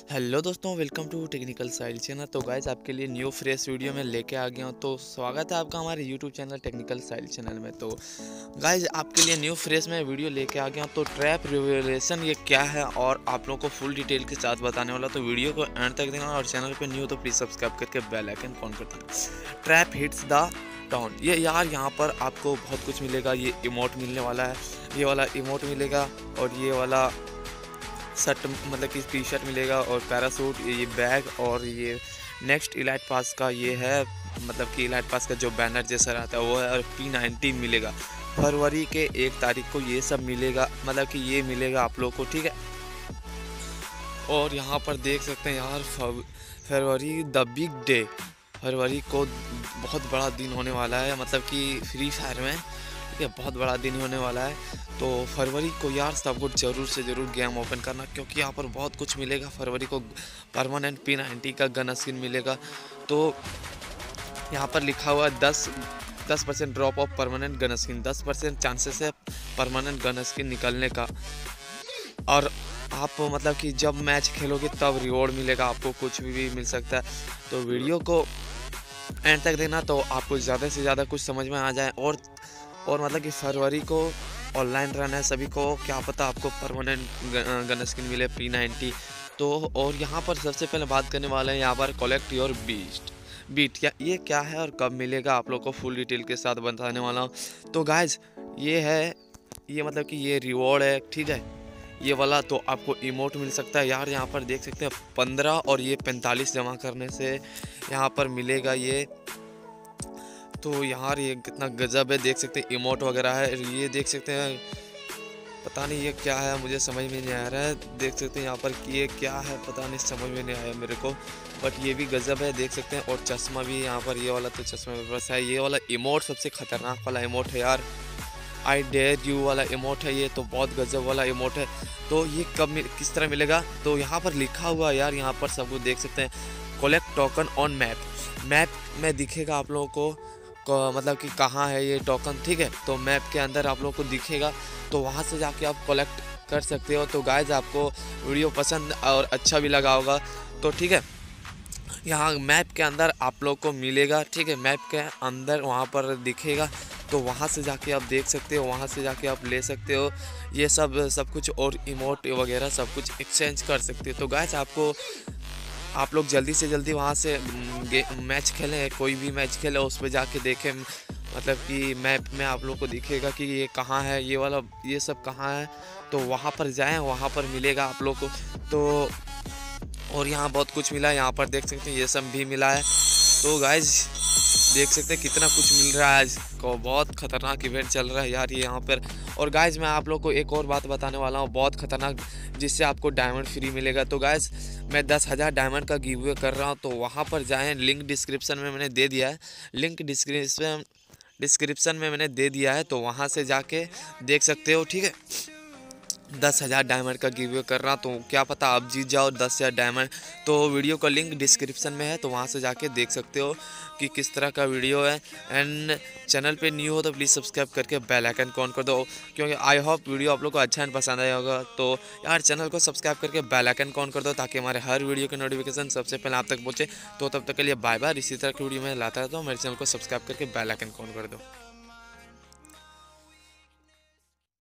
Hello दोस्तों, welcome to technical side channel. तो guys आपके लिए न्यू फ्रेश वीडियो में लेके आ गया हूँ। तो स्वागत है आपका हमारे YouTube channel technical side channel में। तो गाइज आपके लिए न्यू फ्रेश में वीडियो लेके आ गया हूँ। तो ट्रैप रिवोल्यूशन ये क्या है और आप लोगों को फुल डिटेल के साथ बताने वाला। तो वीडियो को एंड तक देना और चैनल पर न्यू तो प्लीज़ सब्सक्राइब करके बेल आइकन ऑन कर देना। ट्रैप हिट्स द टाउन, ये यार यहाँ पर आपको बहुत कुछ मिलेगा। ये इमोट मिलने वाला है, ये वाला इमोट मिलेगा और ये वाला शर्ट मतलब कि टी शर्ट मिलेगा और पैरासूट, ये बैग और ये नेक्स्ट इलाइट पास का ये है मतलब कि इलाइट पास का जो बैनर जैसा रहता है वो है। और P90 मिलेगा फरवरी के 1 तारीख को, ये सब मिलेगा मतलब कि ये मिलेगा आप लोग को, ठीक है। और यहाँ पर देख सकते हैं यार फरवरी द बिग डे, फरवरी को बहुत बड़ा दिन होने वाला है मतलब कि फ्री फायर में, ठीक है, बहुत बड़ा दिन होने वाला है। तो फरवरी को यार सबको ज़रूर से ज़रूर गेम ओपन करना, क्योंकि यहाँ पर बहुत कुछ मिलेगा। फरवरी को परमानेंट P90 का गन स्किन मिलेगा। तो यहाँ पर लिखा हुआ है 10% drop off permanent gun skin, 10% chances है परमानेंट गन स्किन निकलने का। और आप मतलब कि जब मैच खेलोगे तब रिवॉर्ड मिलेगा, आपको कुछ भी मिल सकता है। तो वीडियो को एंड तक देना तो आपको ज़्यादा से ज़्यादा कुछ समझ में आ जाए। और मतलब कि फरवरी को ऑनलाइन रन है, सभी को क्या पता आपको परमानेंट गन स्किन मिले P90। तो और यहाँ पर सबसे पहले बात करने वाले हैं यहाँ पर कलेक्ट योर बीट या ये क्या है और कब मिलेगा, आप लोग को फुल डिटेल के साथ बताने वाला हूँ। तो गाइज ये है, ये मतलब कि ये रिवॉर्ड है, ठीक है, ये वाला। तो आपको इमोट मिल सकता है यार, यहाँ पर देख सकते हैं 15 और ये 45 जमा करने से यहाँ पर मिलेगा ये। तो यार ये कितना गजब है, देख सकते हैं इमोट वगैरह है, ये देख सकते हैं, पता नहीं ये क्या है, मुझे समझ में नहीं आ रहा है। देख सकते हैं यहाँ पर कि ये क्या है, पता नहीं, समझ में नहीं आया मेरे को, बट ये भी गजब है, देख सकते हैं। और चश्मा भी यहाँ पर, ये वाला तो चश्मा मेरे पास है। ये वाला इमोट सबसे खतरनाक वाला इमोट है यार, आई डेयर यू वाला इमोट है, ये तो बहुत गजब वाला इमोट है। तो ये कब किस तरह मिलेगा, तो यहाँ पर लिखा हुआ है यार, यहाँ पर सब कुछ देख सकते हैं। कलेक्ट टोकन ऑन मैप में दिखेगा आप लोगों को मतलब कि कहाँ है ये टोकन, ठीक है। तो मैप के अंदर आप लोग को दिखेगा, तो वहाँ से जाके आप कलेक्ट कर सकते हो। तो गाइज आपको वीडियो पसंद और अच्छा भी लगा होगा, तो ठीक है, यहाँ मैप के अंदर आप लोग को मिलेगा, ठीक है, मैप के अंदर वहाँ पर दिखेगा। तो वहाँ से जाके आप देख सकते हो, वहाँ से जाके आप ले सकते हो ये सब कुछ, और इमोट वगैरह सब कुछ एक्सचेंज कर सकते हो। तो गाइज आप लोग जल्दी से जल्दी वहाँ से मैच खेलें, कोई भी मैच खेलें, उस पर जाके देखें मतलब कि मैप में आप लोग को दिखेगा कि ये कहाँ है, ये वाला ये सब कहाँ है। तो वहाँ पर जाएं, वहाँ पर मिलेगा आप लोग को। तो और यहाँ बहुत कुछ मिला है, यहाँ पर देख सकते हैं ये सब भी मिला है। तो गाइज देख सकते हैं कितना कुछ मिल रहा है, आज को बहुत खतरनाक इवेंट चल रहा है यार ये यहाँ पर। और गाइज मैं आप लोग को एक और बात बताने वाला हूँ बहुत खतरनाक, जिससे आपको डायमंड फ्री मिलेगा। तो गाइज मैं 10,000 डायमंड का गिव अवे कर रहा हूँ, तो वहाँ पर जाएँ, लिंक डिस्क्रिप्शन में मैंने दे दिया है, लिंक डिस्क्रिप्शन में मैंने दे दिया है। तो वहाँ से जाके देख सकते हो, ठीक है। 10,000 डायमंड का गिव अवे कर रहा, तो क्या पता आप जीत जाओ 10,000 डायमंड। तो वीडियो का लिंक डिस्क्रिप्शन में है, तो वहाँ से जाके देख सकते हो कि किस तरह का वीडियो है। एंड चैनल पे न्यू हो तो प्लीज़ सब्सक्राइब करके बेल आइकन ऑन कर दो, क्योंकि आई होप वीडियो आप लोग को अच्छा एंड पसंद आया होगा। तो यार चैनल को सब्सक्राइब करके बेल आइकन ऑन कर दो, ताकि हमारे हर वीडियो के नोटिफिकेशन सबसे पहले आप तक पहुँचे। तो तब तक के लिए बाय बाय। इसी तरह की वीडियो में लाता रहता हूँ, मेरे चैनल को सब्सक्राइब करके बेल आइकन ऑन कर दो।